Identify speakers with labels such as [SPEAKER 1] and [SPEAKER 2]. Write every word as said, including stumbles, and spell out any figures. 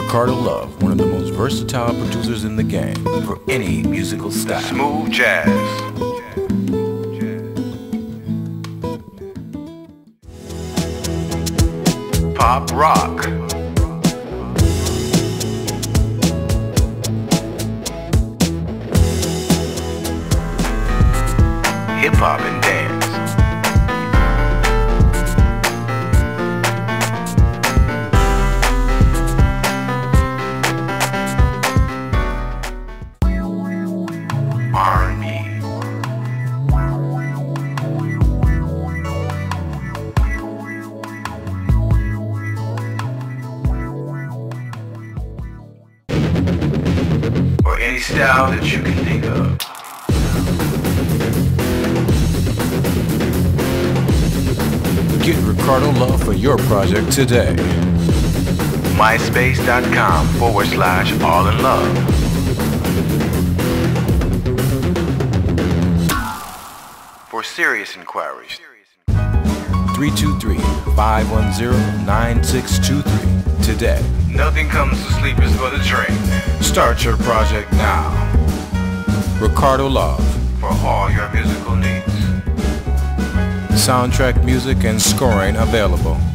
[SPEAKER 1] Ricardo Love, one of the most versatile producers in the game for any musical style.
[SPEAKER 2] Smooth jazz, pop rock, hip hop and dance, R and B, or any style that you can think of.
[SPEAKER 1] Get Ricardo Love for your project today.
[SPEAKER 2] MySpace.com forward slash all in love. For serious inquiries,
[SPEAKER 1] three two three, five one zero, nine six two three today.
[SPEAKER 2] nothing comes to sleepers for the train.
[SPEAKER 1] Start your project now. Ricardo Love.
[SPEAKER 2] For all your musical needs.
[SPEAKER 1] Soundtrack music and scoring available.